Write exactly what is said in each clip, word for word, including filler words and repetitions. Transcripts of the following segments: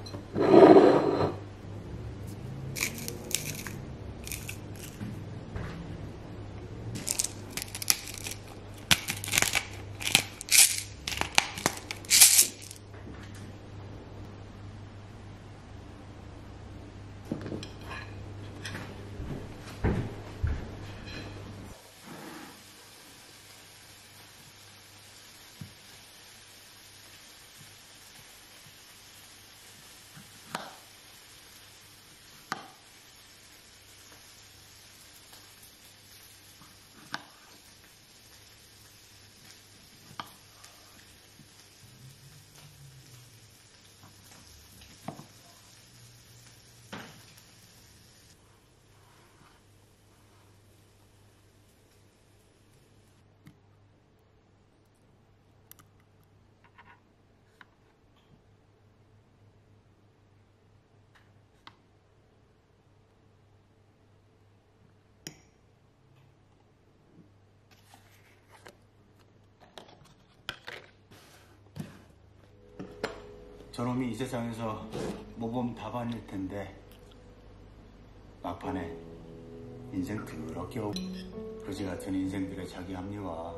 저놈이 이 세상에서 모범 답안일 텐데 막판에 인생 더럽게 없 그지 같은 인생들의 자기 합리화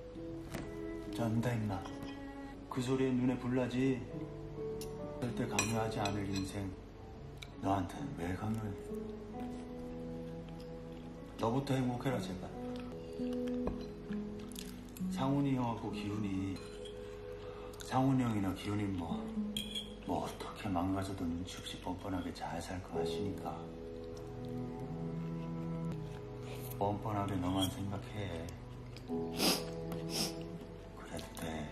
쩐다 임마. 그 소리에 눈에 불나지. 절대 강요하지 않을 인생 너한테는 왜 강요해. 너부터 행복해라 제발. 상훈이 형하고 기훈이 상훈이 형이나 기훈이 뭐, 뭐 어떻게 망가져도 눈치 없이 뻔뻔하게 잘 살 거 아시니까 뻔뻔하게 너만 생각해. 그래도 돼.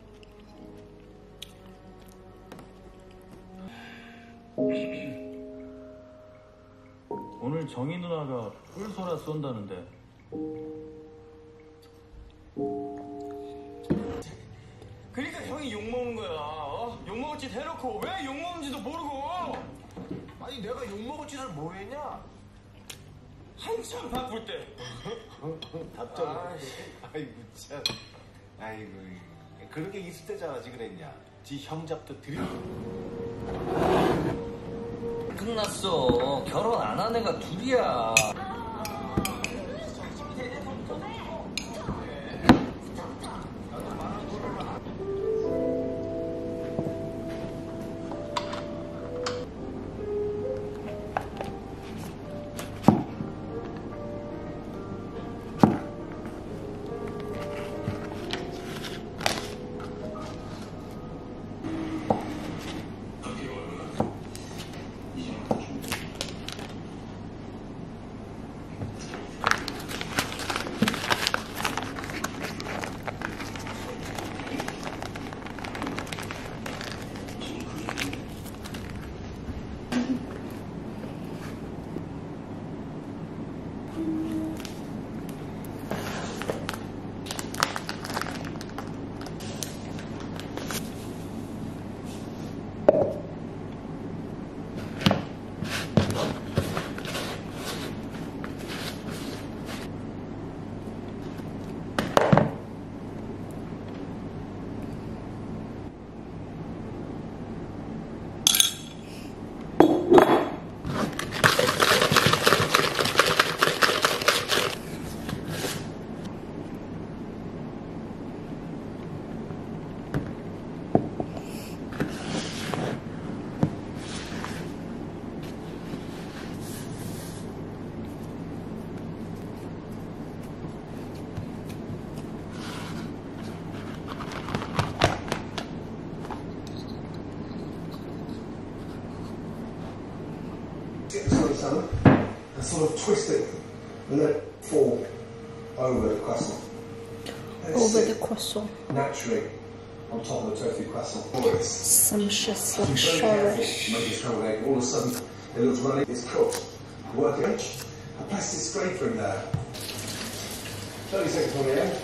오늘 정희 누나가 꿀소라 쏜다는데 그러니까 형이 욕먹는 거야. 어? 욕먹을 짓 해놓고 왜 욕먹는지도 모르고. 아니 내가 욕먹을 짓을 뭐 했냐? 한참 바쁠 때. 답장. 아이고 참. 아이고 그렇게 있을 때 잘하지 그랬냐? 지 형잡도 드리. 끝났어. 결혼 안 한 애가 둘이야. And sort of twist it and let it fall over the croissant. Over the croissant. Naturally on top of the toasted croissant. Sumptuous, Very luxurious. careful, make it scrambled egg. All of a sudden it looks runny, it's cooked. Work it. A plastic scraper in there. thirty seconds on the end.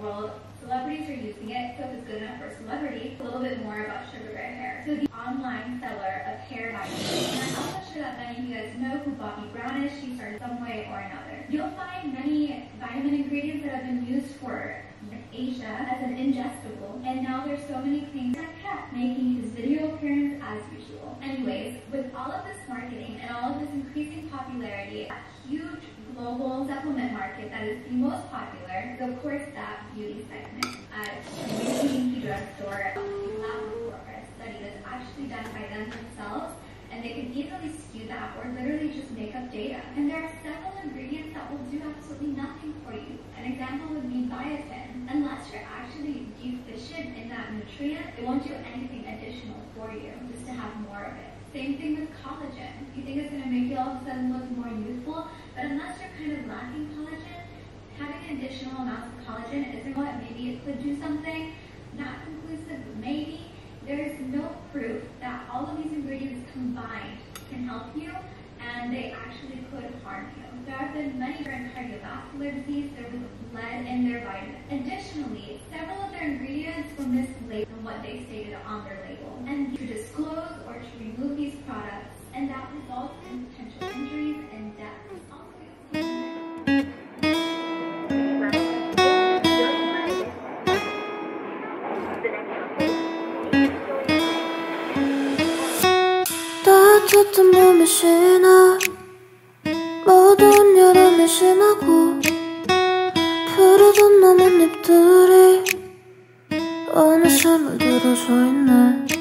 world, celebrities are using it, so if it's good enough for a celebrity, a little bit more about Sugar Bear Hair. So the online seller of hair vitamins, and I'm not sure that many of you guys know who Bobbi Brown is. She started some way or another. You'll find many vitamin ingredients that have been used for Asia as an ingestible, and now there's so many claims that kept making his video appearance as usual. Anyways, with all of this marketing and all of this increasing popularity, a huge global supplement market that is the most popular is of course that beauty segment. At a Yankee drugstore, lab report or a study that's actually done by them themselves, and they can easily skew that or literally just make up data. And there are several ingredients that will do absolutely nothing for you. An example would be biotin. Unless you're actually deficient in that nutrient, it won't do anything additional for you, just to have more of it. Same thing with collagen. You think it's going to make you all of a sudden look more youthful, but unless you're kind of lacking collagen, having additional amounts of collagen isn't what maybe it could do something. Not conclusive, but maybe. There's no proof that all of these ingredients combined can help you, and they actually could harm you. There have been many different cardiovascular disease. There was lead in their vitamins. Additionally, several of their ingredients were mislabeled from what they stated on their label. And to disclose or to remove these products, and that results in potential injuries and deaths. 따뜻한 봄이 지나 모든 여름이 지나고 푸르던 나뭇잎들이 어느새 물들어져 있네.